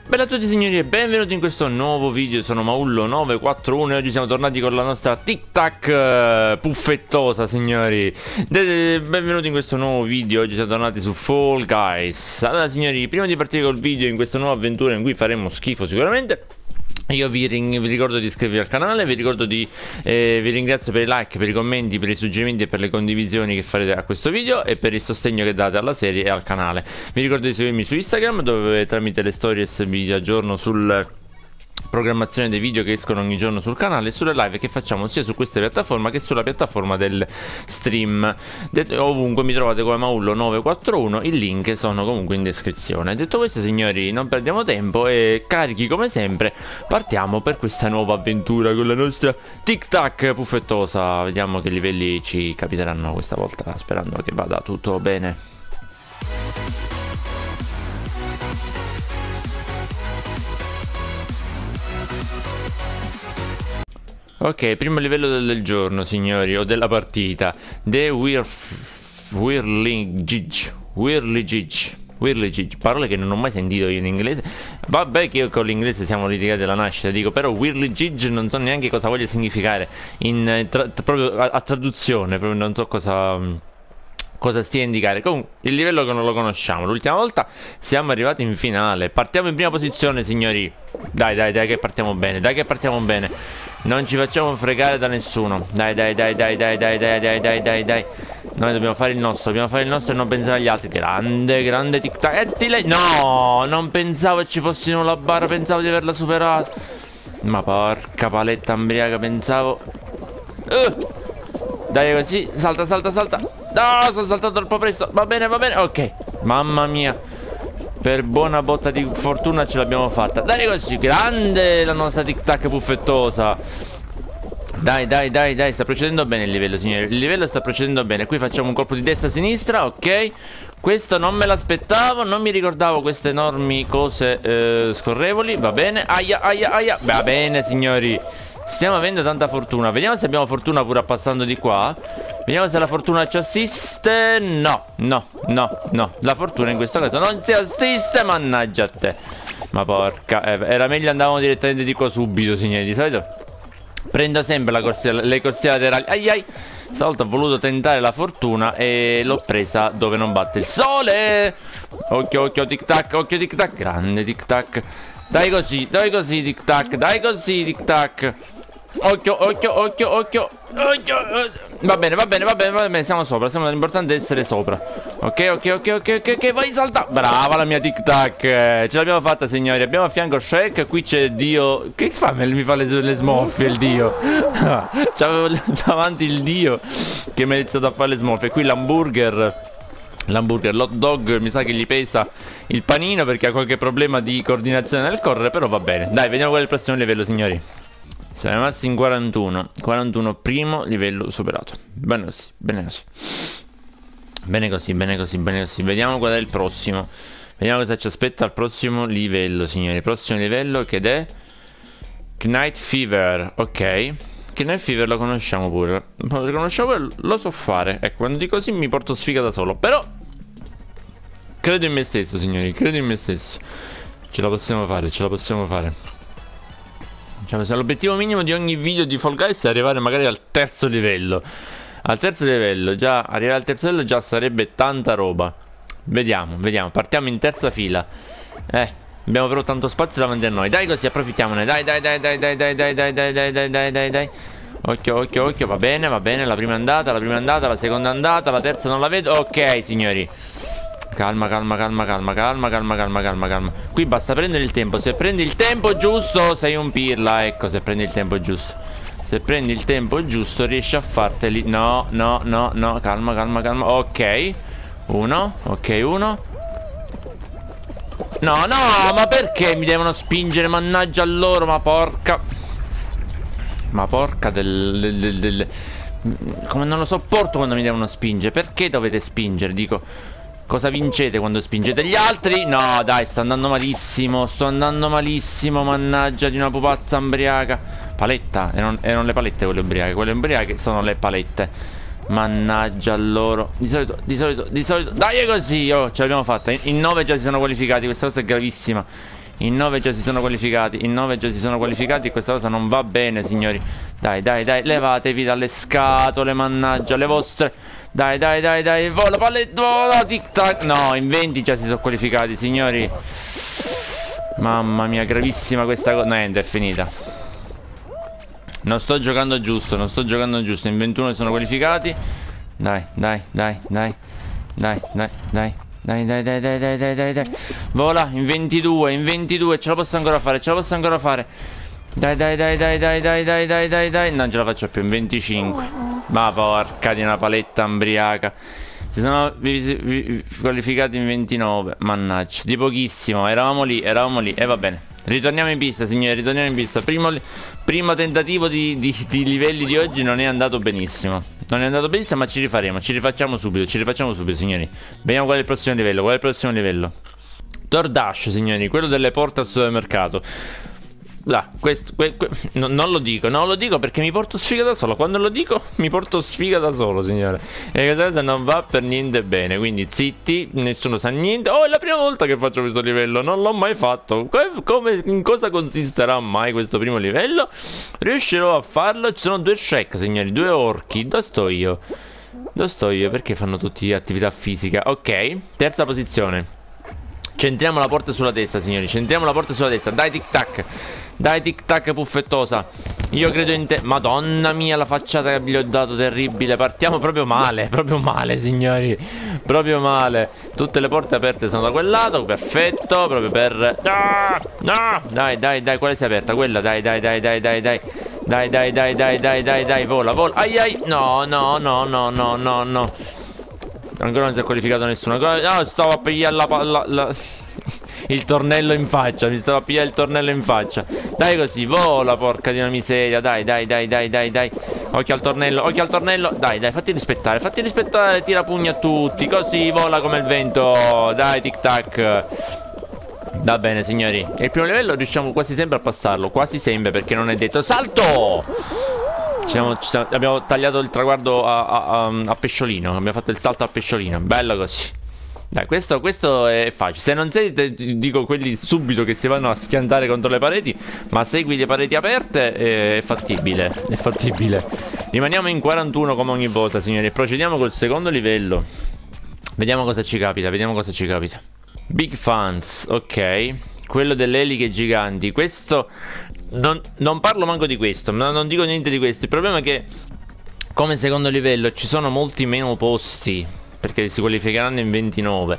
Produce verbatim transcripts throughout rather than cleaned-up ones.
Bella a tutti signori e benvenuti in questo nuovo video. Sono Maullo nove quattro uno e oggi siamo tornati con la nostra Tic Tac uh, puffettosa signori. de -de Benvenuti in questo nuovo video. Oggi siamo tornati su Fall Guys. Allora signori, prima di partire col video in questa nuova avventura in cui faremo schifo sicuramente, io vi, vi ricordo di iscrivervi al canale, vi ricordo di eh, vi ringrazio per i like, per i commenti, per i suggerimenti e per le condivisioni che farete a questo video e per il sostegno che date alla serie e al canale. Vi ricordo di seguirmi su Instagram, dove tramite le stories vi aggiorno sul programmazione dei video che escono ogni giorno sul canale e sulle live che facciamo sia su questa piattaforma che sulla piattaforma del stream. Det ovunque mi trovate come Maullo nove quattro uno, i link sono comunque in descrizione. Detto questo signori, non perdiamo tempo e carichi come sempre partiamo per questa nuova avventura con la nostra Tic Tac puffettosa. Vediamo che livelli ci capiteranno questa volta, sperando che vada tutto bene. Ok, primo livello del, del giorno signori, o della partita. The Whirligig Whirligig Whirligig, parole che non ho mai sentito io in inglese. Vabbè che io con l'inglese siamo litigati alla nascita, dico, però Whirligig non so neanche cosa voglia significare in, tra, proprio a, a traduzione, proprio non so cosa... cosa stia a indicare. Comunque il livello che non lo conosciamo. L'ultima volta siamo arrivati in finale. Partiamo in prima posizione signori. Dai dai dai che partiamo bene. Dai che partiamo bene. Non ci facciamo fregare da nessuno. Dai dai dai dai dai dai dai dai dai dai dai. Noi dobbiamo fare il nostro. Dobbiamo fare il nostro e non pensare agli altri. Grande grande tic tac. E ti lei. No, non pensavo che ci fossimo la barra. Pensavo di averla superata. Ma porca paletta ambriaca. Pensavo uh. Dai così. Salta salta salta. No, sono saltato troppo presto. Va bene, va bene. Ok. Mamma mia. Per buona botta di fortuna ce l'abbiamo fatta. Dai così. Grande la nostra Tic Tac puffettosa. Dai, dai, dai, dai. Sta procedendo bene il livello, signori. Il livello sta procedendo bene. Qui facciamo un colpo di destra-sinistra. Ok. Questo non me l'aspettavo. Non mi ricordavo queste enormi cose eh, scorrevoli. Va bene. Aia, aia, aia. Va bene, signori. Stiamo avendo tanta fortuna. Vediamo se abbiamo fortuna pure passando di qua. Vediamo se la fortuna ci assiste. No, no, no, no. La fortuna in questo caso non ci assiste. Mannaggia a te. Ma porca eh, era meglio andavamo direttamente di qua subito, signori. Di solito prendo sempre la corsia, le corsie laterali. Ai ai. Stavolta ho voluto tentare la fortuna e l'ho presa dove non batte il sole. Occhio, occhio, tic tac, occhio, tic tac. Grande tic tac. Dai così, dai così, tic tac. Dai così, tic tac. Occhio, occhio, occhio, occhio, occhio. Va bene, va bene, va bene, va bene. Siamo sopra, siamo l'importante è essere sopra. Ok, ok, ok, ok, ok, ok. Vai, salta. Brava la mia Tic Tac. Ce l'abbiamo fatta, signori. Abbiamo a fianco Shrek. Qui c'è Dio. Che fa? Mi fa le, le smoffie il Dio. C'avevo davanti il Dio che mi ha iniziato a fare le smoffie. Qui l'hamburger. L'hamburger, l'hot dog, mi sa che gli pesa il panino perché ha qualche problema di coordinazione nel correre. Però va bene. Dai, vediamo qual è il prossimo livello, signori. Siamo rimasti in quarantuno. quarantuno, primo livello superato. Bene così, bene così. Bene così, bene così, bene così. Vediamo qual è il prossimo. Vediamo cosa ci aspetta al prossimo livello, signori. Il prossimo livello che è Night Fever. Ok. Night Fever lo conosciamo pure. Lo conosciamo pure, lo so fare. Ecco, quando dico così mi porto sfiga da solo. Però credo in me stesso, signori. Credo in me stesso. Ce la possiamo fare, ce la possiamo fare. Cioè, l'obiettivo minimo di ogni video di Fall Guys è arrivare magari al terzo livello. Al terzo livello, già arrivare al terzo livello già sarebbe tanta roba. Vediamo, vediamo, partiamo in terza fila. Eh, abbiamo però tanto spazio davanti a noi. Dai così, approfittiamone. Dai, dai, dai, dai, dai, dai, dai, dai, dai, dai, dai, dai, dai, dai. Occhio, occhio, occhio, va bene, va bene. La prima è andata, la prima è andata, la seconda è andata, la terza non la vedo. Ok, signori. Calma, calma, calma, calma, calma, calma, calma, calma, calma. Qui basta prendere il tempo. Se prendi il tempo giusto sei un pirla. Ecco, se prendi il tempo giusto. Se prendi il tempo giusto riesci a farteli. No, no, no, no. Calma, calma, calma. Ok. Uno. Ok, uno. No, no, ma perché mi devono spingere? Mannaggia a loro, ma porca. Ma porca del, del, del, del... Come non lo sopporto quando mi devono spingere. Perché dovete spingere? Dico... Cosa vincete quando spingete gli altri? No, dai, sto andando malissimo. Sto andando malissimo, mannaggia di una pupazza ambriaca. Paletta? Erano, erano le palette quelle ubriache. Quelle ubriache sono le palette. Mannaggia a loro. Di solito, di solito, di solito. Dai, è così. Oh, ce l'abbiamo fatta. In nove già si sono qualificati. Questa cosa è gravissima. In nove già si sono qualificati. In nove già si sono qualificati. Questa cosa non va bene, signori. Dai, dai, dai, levatevi dalle scatole, mannaggia, le vostre. Dai, dai, dai, dai, vola, palletto, vola, tic tac. No, in venti già si sono qualificati, signori. Mamma mia, gravissima questa cosa. Niente, è finita. Non sto giocando giusto, non sto giocando giusto. In ventuno si sono qualificati. Dai, dai, dai, dai. Dai, dai, dai. Dai, dai, dai, dai, dai, dai, dai, dai. Vola, in ventidue, in ventidue. Ce la posso ancora fare, ce la posso ancora fare. Dai, dai, dai, dai, dai, dai, dai, dai, dai, dai. Non ce la faccio più, in venticinque. Ma porca di una paletta ambriaca. Si sono qualificati in ventinove. Mannaggia, di pochissimo. Eravamo lì, eravamo lì. E va bene. Ritorniamo in pista, signori, ritorniamo in pista. Primo, primo tentativo di, di, di livelli di oggi non è andato benissimo. Non è andato benissimo, ma ci rifaremo. Ci rifacciamo subito, ci rifacciamo subito, signori. Vediamo qual è il prossimo livello, qual è il prossimo livello. DoorDash, signori, quello delle porte al supermercato. Là, questo, que, que, no, non lo dico, non lo dico perché mi porto sfiga da solo. Quando lo dico mi porto sfiga da solo, signore. E questa cosa non va per niente bene. Quindi zitti, nessuno sa niente. Oh, è la prima volta che faccio questo livello, non l'ho mai fatto. Come, in cosa consisterà mai questo primo livello? Riuscirò a farlo? Ci sono due Shrek, signori, due orchi. Dove sto io? Dove sto io? Perché fanno tutti attività fisica? Ok, terza posizione. Centriamo la porta sulla testa, signori. Centriamo la porta sulla testa. Dai, tic tac. Dai, tic tac, puffettosa. Io credo in te. Madonna mia, la facciata che gli ho dato, terribile. Partiamo proprio male, proprio male, signori. Proprio male. Tutte le porte aperte sono da quel lato. Perfetto, proprio per... No, no. Dai, dai, dai, quale si è aperta? Quella, dai, dai, dai, dai, dai, dai. Dai, dai, dai, dai, dai, dai, dai. Vola, vola. Ai, ai. No, no, no, no, no, no, no. Ancora non si è qualificato nessuno. No, stavo a pigliare la palla. La... il tornello in faccia. Mi stavo a pigliare il tornello in faccia. Dai così, vola, porca di una miseria. Dai, dai, dai, dai, dai, dai. Occhio al tornello, occhio al tornello. Dai, dai, fatti rispettare, fatti rispettare. Tira pugni a tutti. Così, vola come il vento. Dai, tic tac. Va bene, signori. Il primo livello riusciamo quasi sempre a passarlo. Quasi sempre, perché non è detto. Salto! Ci siamo, ci siamo, abbiamo tagliato il traguardo a, a, a, a pesciolino. Abbiamo fatto il salto a pesciolino. Bello così. Dai, questo, questo è facile. Se non sei, te, dico quelli subito che si vanno a schiantare contro le pareti. Ma segui le pareti aperte, è fattibile. È fattibile. Rimaniamo in quarantuno come ogni volta, signori. Procediamo col secondo livello. Vediamo cosa ci capita. Vediamo cosa ci capita. Big Fans, ok. Quello delle eliche giganti. Questo... Non, non parlo manco di questo, no, non dico niente di questo. Il problema è che come secondo livello ci sono molti meno posti, perché si qualificheranno in ventinove.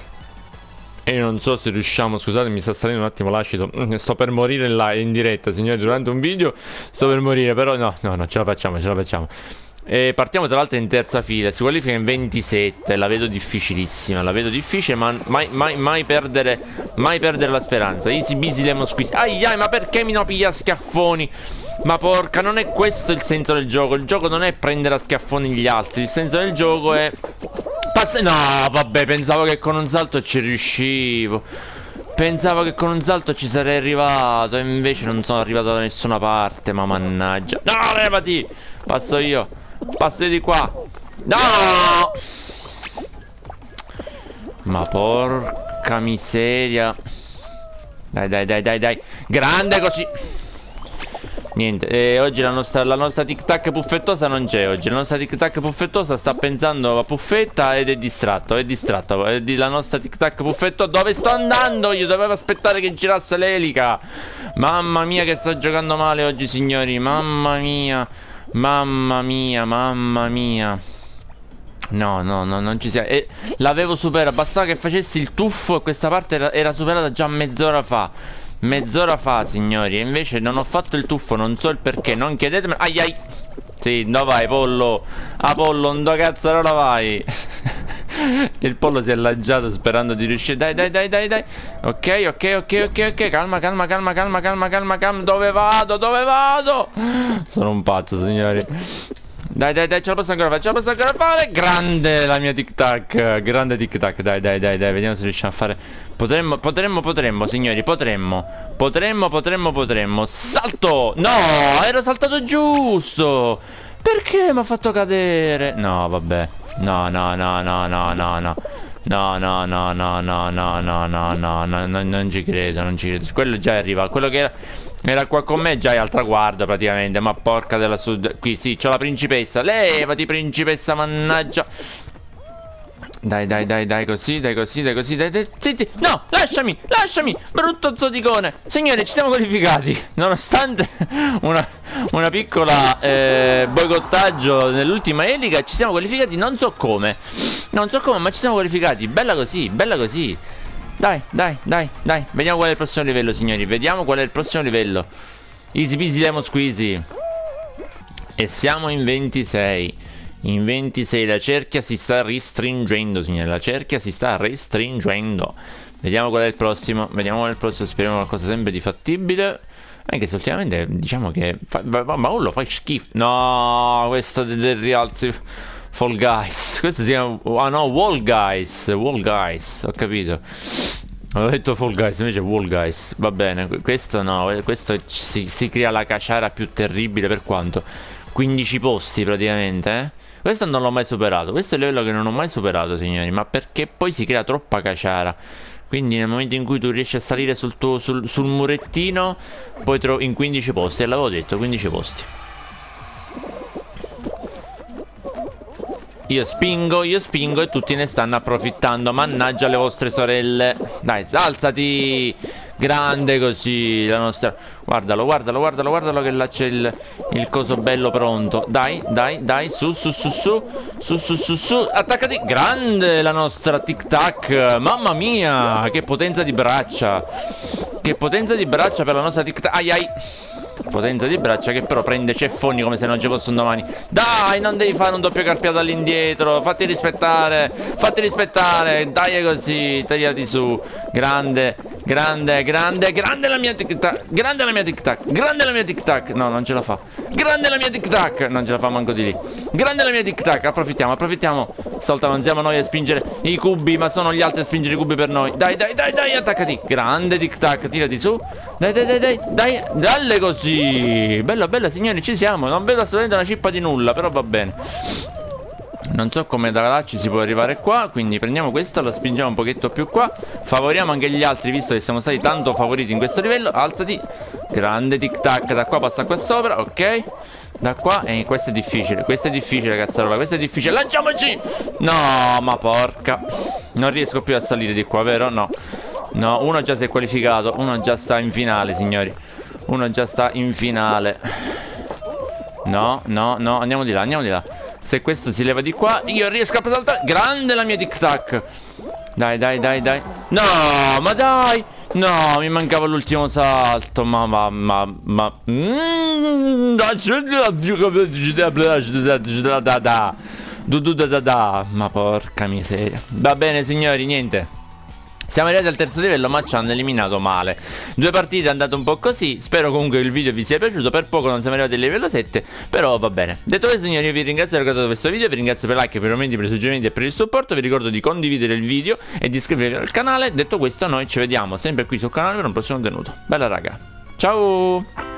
E non so se riusciamo. Scusate, mi sta salendo un attimo l'acido. Sto per morire là in diretta, signori, durante un video. Sto per morire, però no, no, no, ce la facciamo, ce la facciamo. E partiamo tra l'altro in terza fila. Si qualifica in ventisette. La vedo difficilissima. La vedo difficile, ma mai, mai, mai perdere Mai perdere la speranza. Easy busy lemon squeeze. Ai ai, ma perché mi no piglia schiaffoni? Ma porca, non è questo il senso del gioco. Il gioco non è prendere a schiaffoni gli altri. Il senso del gioco è Pass no, vabbè, pensavo che con un salto ci riuscivo. Pensavo che con un salto ci sarei arrivato. E invece non sono arrivato da nessuna parte. Ma mannaggia. No, levati. Passo io. Passo di qua. No! Ma porca miseria. Dai, dai, dai, dai, dai. Grande così. Niente, eh, oggi la nostra, la nostra tic tac puffettosa non c'è oggi. La nostra tic tac puffettosa sta pensando a Puffetta ed è distratto, è distratto. È di la nostra tic tac puffettosa. Dove sto andando? Io dovevo aspettare che girasse l'elica. Mamma mia che sta giocando male oggi, signori. Mamma mia. Mamma mia, mamma mia. No, no, no, non ci sia. E l'avevo superato. Bastava che facessi il tuffo e questa parte era, era superata già mezz'ora fa. Mezz'ora fa, signori. E invece non ho fatto il tuffo, non so il perché. Non chiedetemi. Ai ai. Sì, dove vai, pollo? Apollo, dove cazzo ora vai? Il pollo si è lanciato sperando di riuscire. Dai, dai, dai, dai, dai. Ok, ok, ok, ok, ok. Calma, calma, calma, calma, calma, calma, calma. Dove vado? Dove vado? Sono un pazzo, signori. Dai, dai, dai, ce la posso ancora fare, ce la posso ancora fare. Grande la mia tic tac. Grande tic tac. Dai, dai, dai, dai. Vediamo se riusciamo a fare. Potremmo, potremmo, potremmo, signori. Potremmo. Potremmo, potremmo, potremmo. Salto. No, ero saltato giusto. Perché mi ha fatto cadere? No, vabbè. No, no, no, no, no, no, no. No, no, no, no, no, no, no, no, no, no, no, non ci credo, non ci credo. Quello già arriva, quello che era, era qua con me già è al traguardo praticamente. Ma porca della sud. Qui sì, c'ho la principessa. Levati principessa, mannaggia. Dai, dai, dai, dai, così, dai, così, dai, così, dai, dai, zitti. No, lasciami, lasciami, brutto zoticone. Signori, ci siamo qualificati. Nonostante una, una piccola eh, boicottaggio nell'ultima elica, ci siamo qualificati, non so come. Non so come, ma ci siamo qualificati. Bella così, bella così. Dai, dai, dai, dai. Vediamo qual è il prossimo livello, signori. Vediamo qual è il prossimo livello. Easy peasy lemon squeezy. E siamo in ventisei. In ventisei la cerchia si sta restringendo, signore. La cerchia si sta restringendo. Vediamo qual è il prossimo. Vediamo qual è il prossimo. Speriamo qualcosa sempre di fattibile. Anche se ultimamente diciamo che fa, ma, ma lo fai schifo. No, questo del, del rialzi. Fall Guys. Questo si chiama. Ah no, Wall Guys. Wall Guys. Ho capito. Ho detto Fall Guys, invece Wall Guys. Va bene. Questo no. Questo si, si crea la caciara più terribile. Per quanto? quindici posti praticamente, eh. Questo non l'ho mai superato. Questo è il livello che non ho mai superato, signori. Ma perché poi si crea troppa caciara. Quindi nel momento in cui tu riesci a salire sul tuo sul, sul murettino, poi trovi in quindici posti. E l'avevo detto, quindici posti. Io spingo, io spingo e tutti ne stanno approfittando. Mannaggia le vostre sorelle. Dai, alzati. Grande così la nostra. Guardalo, guardalo, guardalo, guardalo che là c'è il, il coso bello pronto. Dai, dai, dai, su, su, su, su. Su, su, su, su. Attaccati. Grande la nostra tic tac. Mamma mia, che potenza di braccia. Che potenza di braccia per la nostra tic tac. Ai ai. Potenza di braccia che però prende ceffoni come se non ci fosse un domani. Dai, non devi fare un doppio carpiato all'indietro. Fatti rispettare. Fatti rispettare. Dai così. Tagliati su. Grande. Grande, grande, grande la mia tic tac. Grande la mia tic tac. Grande la mia tic tac. No, non ce la fa. Grande la mia tic tac. Non ce la fa manco di lì. Grande la mia tic tac. Approfittiamo, approfittiamo. Stavolta non siamo noi a spingere i cubi, ma sono gli altri a spingere i cubi per noi. Dai, dai, dai, dai, attaccati. Grande tic tac. Tirati su. Dai, dai, dai, dai. Dai, dalle così. Bella, bella, signori, ci siamo. Non vedo assolutamente una cippa di nulla, però va bene. Non so come da là ci si può arrivare qua. Quindi prendiamo questa, la spingiamo un pochetto più qua. Favoriamo anche gli altri, visto che siamo stati tanto favoriti in questo livello. Alzati. Grande tic tac. Da qua passa qua sopra, ok. Da qua, e eh, questo è difficile. Questo è difficile, cazzarola, questo è difficile. Lanciamoci. No, ma porca. Non riesco più a salire di qua, vero? No. No, uno già si è qualificato. Uno già sta in finale, signori. Uno già sta in finale. No, no, no, andiamo di là, andiamo di là. Se questo si leva di qua, io riesco a saltare. Grande la mia tic tac. Dai, dai, dai, dai. No, ma dai. No, mi mancava l'ultimo salto. Ma, ma, ma, ma. Ma porca miseria. Va bene, signori, niente. Siamo arrivati al terzo livello, ma ci hanno eliminato male. Due partite è andato un po' così. Spero comunque che il video vi sia piaciuto. Per poco non siamo arrivati al livello sette, però va bene. Detto questo, signori, io vi ringrazio per aver guardato questo video. Vi ringrazio per i like, per i commenti, per i suggerimenti e per il supporto. Vi ricordo di condividere il video e di iscrivervi al canale. Detto questo, noi ci vediamo sempre qui sul canale per un prossimo contenuto. Bella raga, ciao.